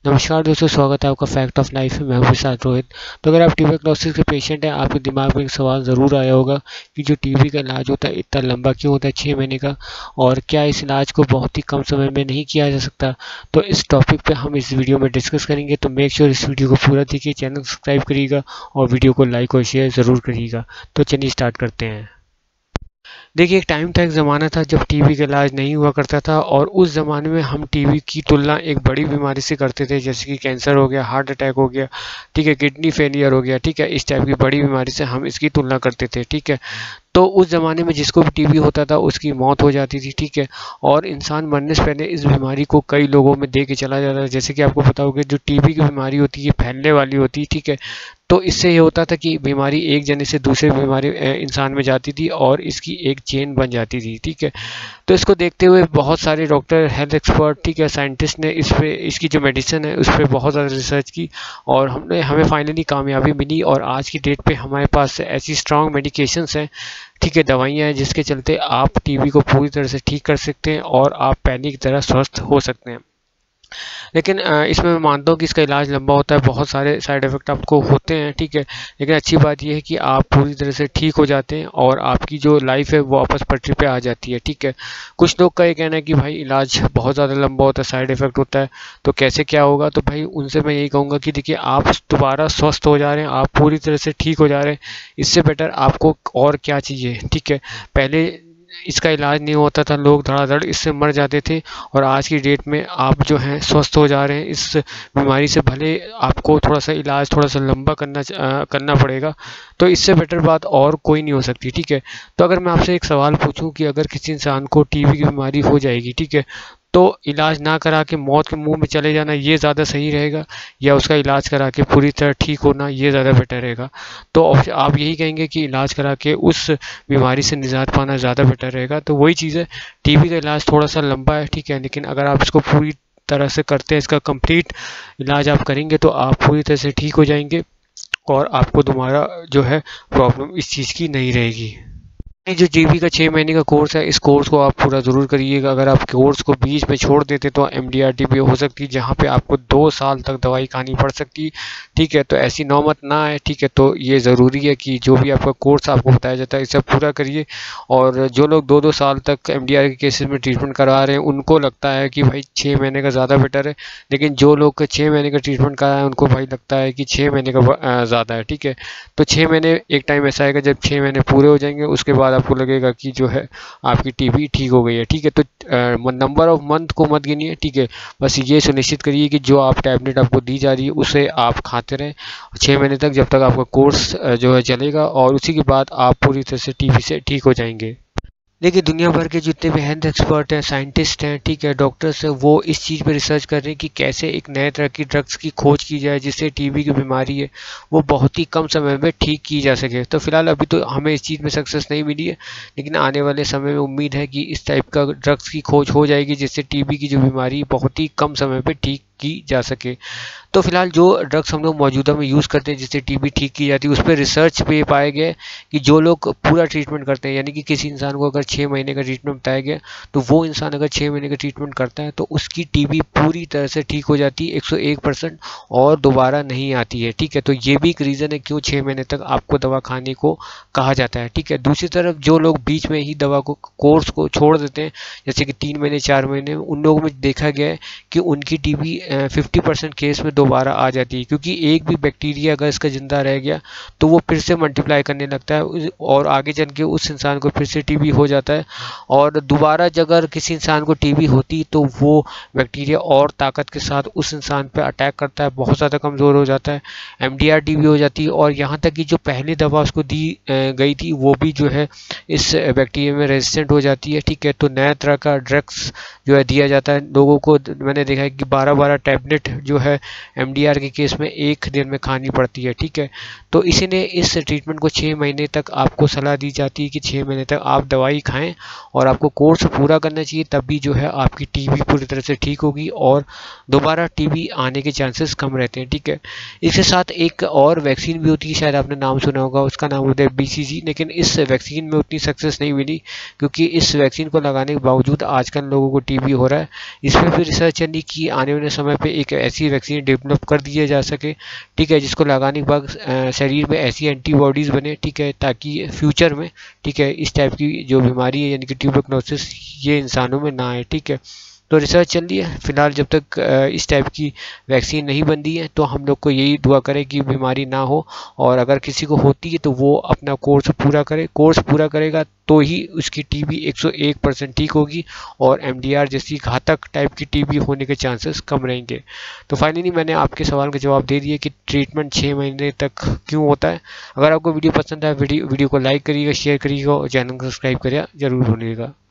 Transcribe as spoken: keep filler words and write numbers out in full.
नमस्कार दोस्तों, स्वागत है आपका फैक्ट ऑफ लाइफ में। मैं हूं साथ रोहित। तो अगर आप ट्यूबरक्लोसिस के पेशेंट हैं, आपके दिमाग में एक सवाल ज़रूर आया होगा कि जो टीबी का इलाज होता है इतना लंबा क्यों होता है, छः महीने का, और क्या इस इलाज को बहुत ही कम समय में नहीं किया जा सकता। तो इस टॉपिक पे हम इस वीडियो में डिस्कस करेंगे। तो मेक श्योर इस वीडियो को पूरा देखिए, चैनल सब्सक्राइब करिएगा और वीडियो को लाइक और शेयर ज़रूर करिएगा। तो चलिए स्टार्ट करते हैं। देखिए, एक टाइम था, एक ज़माना था जब टीबी का इलाज नहीं हुआ करता था, और उस ज़माने में हम टीबी की तुलना एक बड़ी बीमारी से करते थे, जैसे कि कैंसर हो गया, हार्ट अटैक हो गया, ठीक है, किडनी फेलियर हो गया, ठीक है। इस टाइप की बड़ी बीमारी से हम इसकी तुलना करते थे, ठीक है। तो उस ज़माने में जिसको भी टीबी होता था उसकी मौत हो जाती थी, ठीक है, और इंसान मरने से पहले इस बीमारी को कई लोगों में दे के चला जाता था। जैसे कि आपको पता होगा, जो टीबी की बीमारी होती है फैलने वाली होती है, ठीक है। तो इससे ये होता था कि बीमारी एक जने से दूसरे बीमारी इंसान में जाती थी और इसकी एक चेन बन जाती थी, ठीक है। तो इसको देखते हुए बहुत सारे डॉक्टर, हेल्थ एक्सपर्ट, ठीक है, साइंटिस्ट ने इस पे, इसकी जो मेडिसिन है उस पर बहुत ज़्यादा रिसर्च की, और हमने हमें फाइनली कामयाबी मिली। और आज की डेट पे हमारे पास ऐसी स्ट्रॉन्ग मेडिकेशंस हैं, ठीक है, दवाइयाँ हैं, जिसके चलते आप टीबी को पूरी तरह से ठीक कर सकते हैं और आप पहले की तरह स्वस्थ हो सकते हैं। लेकिन इसमें मैं मानता हूँ कि इसका इलाज लंबा होता है, बहुत सारे साइड इफ़ेक्ट आपको होते हैं, ठीक है। लेकिन अच्छी बात यह है कि आप पूरी तरह से ठीक हो जाते हैं और आपकी जो लाइफ है वो वापस पटरी पे आ जाती है, ठीक है। कुछ लोग का ये कहना है कि भाई इलाज बहुत ज़्यादा लंबा होता है, साइड इफ़ेक्ट होता है, तो कैसे क्या होगा। तो भाई उनसे मैं यही कहूँगा कि देखिए, आप दोबारा स्वस्थ हो जा रहे हैं, आप पूरी तरह से ठीक हो जा रहे हैं, इससे बेटर आपको और क्या चाहिए, ठीक है। पहले इसका इलाज नहीं होता था, लोग धड़ाधड़ इससे मर जाते थे, और आज की डेट में आप जो हैं स्वस्थ हो जा रहे हैं इस बीमारी से। भले आपको थोड़ा सा इलाज थोड़ा सा लंबा करना आ, करना पड़ेगा, तो इससे बेटर बात और कोई नहीं हो सकती, ठीक है। तो अगर मैं आपसे एक सवाल पूछूं कि अगर किसी इंसान को टीबी की बीमारी हो जाएगी, ठीक है, तो इलाज ना करा के मौत के मुंह में चले जाना ये ज़्यादा सही रहेगा, या उसका इलाज करा के पूरी तरह ठीक होना ये ज़्यादा बेटर रहेगा। तो आप यही कहेंगे कि इलाज करा के उस बीमारी से निजात पाना ज़्यादा बेटर रहेगा। तो वही चीज़ है, टीबी का इलाज थोड़ा सा लंबा है, ठीक है, लेकिन अगर आप इसको पूरी तरह से करते हैं, इसका कंप्लीट इलाज आप करेंगे, तो आप पूरी तरह से ठीक हो जाएंगे और आपको दोबारा जो है प्रॉब्लम इस चीज़ की नहीं रहेगी। जो टीबी का छः महीने का कोर्स है, इस कोर्स को आप पूरा ज़रूर करिएगा। अगर आप कोर्स को बीच में छोड़ देते तो एम डी आर टीबी हो सकती है, जहाँ पे आपको दो साल तक दवाई खानी पड़ सकती है, ठीक है। तो ऐसी नौबत ना आए, ठीक है। तो ये ज़रूरी है कि जो भी आपका कोर्स आपको बताया जाता है इसे पूरा करिए। और जो लोग दो दो साल तक एम डी आर के केसेस में ट्रीटमेंट करवा रहे हैं, उनको लगता है कि भाई छः महीने का ज़्यादा बेटर है, लेकिन जो लोग छः महीने का ट्रीटमेंट करा है उनको भाई लगता है कि छः महीने का ज़्यादा है, ठीक है। तो छः महीने एक टाइम ऐसा आएगा जब छः महीने पूरे हो जाएंगे, उसके बाद आपको लगेगा कि जो है आपकी टीबी ठीक हो गई है, ठीक है। तो नंबर ऑफ मंथ को मत गिनिए, ठीक है। बस ये सुनिश्चित करिए कि जो आप टैबलेट आपको दी जा रही है उसे आप खाते रहें छः महीने तक, जब तक आपका कोर्स जो है चलेगा, और उसी के बाद आप पूरी तरह से टीबी से ठीक हो जाएंगे। देखिए, दुनिया भर के जितने भी हेल्थ एक्सपर्ट हैं, साइंटिस्ट हैं, ठीक है, डॉक्टर्स हैं, वो इस चीज़ पे रिसर्च कर रहे हैं कि कैसे एक नए तरह की ड्रग्स की खोज की जाए जिससे टीबी की बीमारी है वो बहुत ही कम समय में ठीक की जा सके। तो फिलहाल अभी तो हमें इस चीज़ में सक्सेस नहीं मिली है, लेकिन आने वाले समय में उम्मीद है कि इस टाइप का ड्रग्स की खोज हो जाएगी जिससे टीबी की जो बीमारी बहुत ही कम समय पर ठीक की जा सके। तो फिलहाल जो ड्रग्स हम लोग मौजूदा में यूज़ करते हैं जिससे टीबी ठीक की जाती है, उस पर रिसर्च पे पाया गया कि जो लोग पूरा ट्रीटमेंट करते हैं, यानी कि किसी इंसान को अगर छः महीने का ट्रीटमेंट बताया गया, तो वो इंसान अगर छः महीने का ट्रीटमेंट करता है तो उसकी टीबी पूरी तरह से ठीक हो जाती है एक सौ एक परसेंट, और दोबारा नहीं आती है, ठीक है। तो ये भी एक रीज़न है क्यों छः महीने तक आपको दवा खाने को कहा जाता है, ठीक है। दूसरी तरफ जो लोग बीच में ही दवा को, कोर्स को छोड़ देते हैं, जैसे कि तीन महीने चार महीने, उन लोगों में देखा गया है कि उनकी टीबी फिफ्टी परसेंट केस में दोबारा आ जाती है, क्योंकि एक भी बैक्टीरिया अगर इसका जिंदा रह गया तो वो फिर से मल्टीप्लाई करने लगता है और आगे चल के उस इंसान को फिर से टीबी हो जाता है। और दोबारा अगर किसी इंसान को टीबी होती तो वो बैक्टीरिया और ताकत के साथ उस इंसान पे अटैक करता है, बहुत ज़्यादा कमज़ोर हो जाता है, एम डी आर टीबी हो जाती है, और यहाँ तक कि जो पहली दवा उसको दी गई थी वो भी जो है इस बैक्टीरिया में रेजिस्टेंट हो जाती है, ठीक है। तो नया तरह का ड्रग्स जो है दिया जाता है लोगों को। मैंने देखा है कि बारह बारह टैबलेट जो है एम डी आर के केस में एक दिन में खानी पड़ती है, ठीक है। तो इसीलिए इस ट्रीटमेंट को छः महीने तक आपको सलाह दी जाती है कि छः महीने तक आप दवाई खाएं और आपको कोर्स पूरा करना चाहिए, तभी जो है आपकी टीबी पूरी तरह से ठीक होगी और दोबारा टीबी आने के चांसेस कम रहते हैं, ठीक है। इसके साथ एक और वैक्सीन भी होती है, शायद आपने नाम सुना होगा, उसका नाम होता है बी सी जी, लेकिन इस वैक्सीन में उतनी सक्सेस नहीं मिली, क्योंकि इस वैक्सीन को लगाने के बावजूद आजकल लोगों को टीबी हो रहा है। इस पर भी रिसर्च चली कि आने वाले समय समय पे एक ऐसी वैक्सीन डेवलप कर दिया जा सके, ठीक है, जिसको लगाने के बाद शरीर में ऐसी एंटीबॉडीज़ बने, ठीक है, ताकि फ्यूचर में, ठीक है, इस टाइप की जो बीमारी है यानी कि ट्यूबरकुलोसिस ये इंसानों में ना आए, ठीक है। तो रिसर्च चल रही है फिलहाल, जब तक इस टाइप की वैक्सीन नहीं बनती है तो हम लोग को यही दुआ करें कि बीमारी ना हो, और अगर किसी को होती है तो वो अपना कोर्स पूरा करे, कोर्स पूरा करेगा तो ही उसकी टीबी एक सौ एक परसेंट ठीक होगी और एमडीआर जैसी घातक टाइप की टीबी होने के चांसेस कम रहेंगे। तो फाइनली मैंने आपके सवाल का जवाब दे दिया कि ट्रीटमेंट छः महीने तक क्यों होता है। अगर आपको वीडियो पसंद आए वीडियो वीडियो को लाइक करिएगा, शेयर करिएगा और चैनल को सब्सक्राइब करिएगा जरूर भूलिएगा।